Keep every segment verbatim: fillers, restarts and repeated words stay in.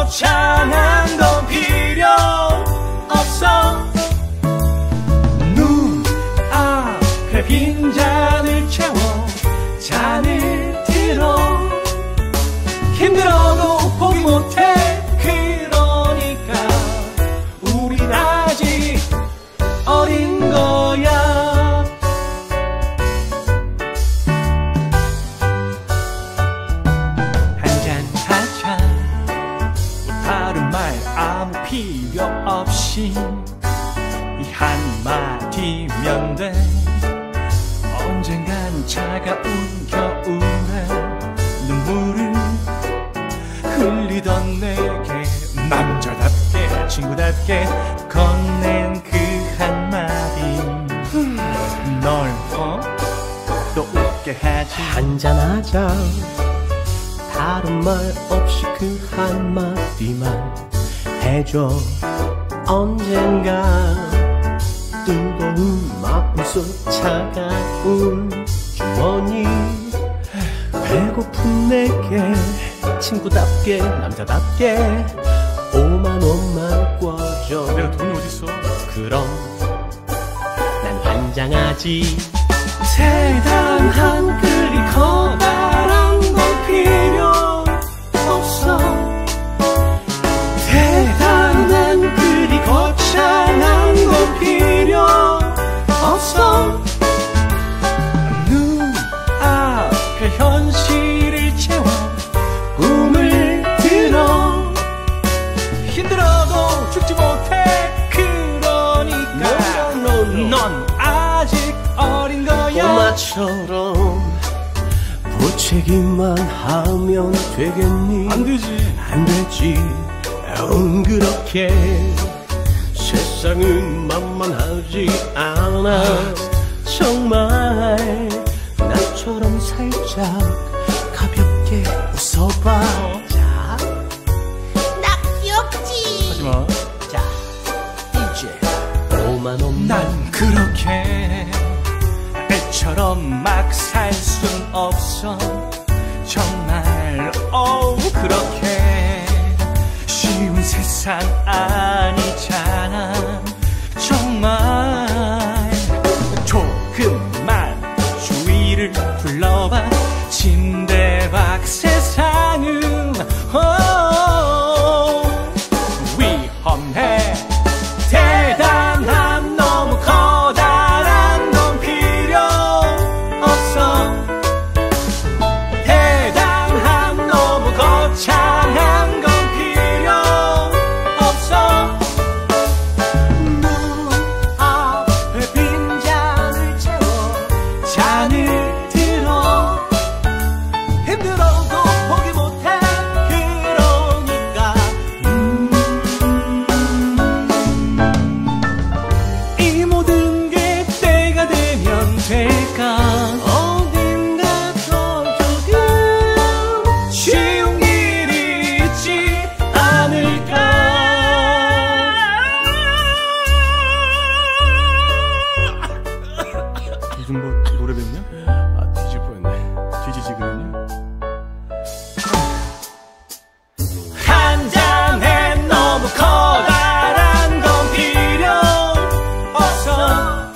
거창한 건 필요 없어. 눈 앞에 빈잔을 채워 잔을 들어. 힘들어도 포기 못해. 그러니까 우린 아직 어린 거야. 한잔 하자. 다른 말 아무 필요 없이 이 한마디면 돼. 언젠간 차가운 겨울에 눈물을 흘리던 내게 남자답게 친구답게 건넨 그 한마디 널 어? 또 웃게 하지. 한잔하자. 다른 말 없이 그 한마디만 해줘. 언젠가 뜨거운 마음속 차가운 주머니 배고픈 내게 친구답게 남자답게 오만 원만 꿔줘. 내가 돈이 어딨어. 그럼 난 환장하지. 대단한 그리 커다란 건 필요 없어. 대단한 그리 거창한 건 필요 없어. 눈앞에 현실을 채워 꿈을 들어. 힘들어도 죽지 못해. 그러니까 no, no, no. 넌 아직 어린 거야. 꼬마처럼 보채기만 하면 되겠니? 안 되지. 안 되지. 응, 그렇게 세상은 만만하지 않아. 정말 나처럼 살짝 가볍게 웃어봐. 자, 나 귀엽지? 하지마. 자, 이제 오만 원만. 난 그렇게 애처럼 막 살 순 없어. 정말 어우 그렇게 쉬운 세상 아니잖아. 정말 조금만 주위를 둘러봐. 침대밖 세상은 어, 위험해. 대단한 너무 커다란 건 필요 없어. 대단한 너무 거창한 건 필요 없어. 눈 앞에 빈잔을 채워 잔을 들어. 힘들어도 포기 못해. 그러니까 음, 이 모든 게 때가 되면 될까. 어딘가 저쪽은 쉬운 길이 있지 않을까. 요즘 뭐 노래 배우냐? 아, 뒤질 뻔했네. 뒤지지 그랬냐? 한 잔에 너무 커다란 건 필요 없어.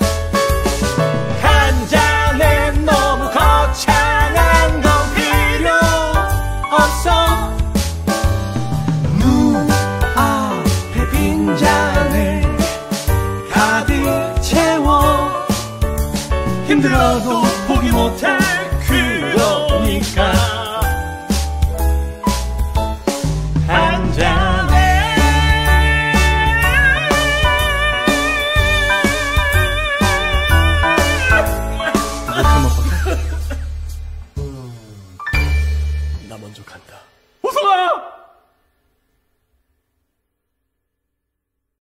한 잔에 너무 거창한 건 필요 없어. 눈 앞에 빈잔을 가득 채워. 힘들어도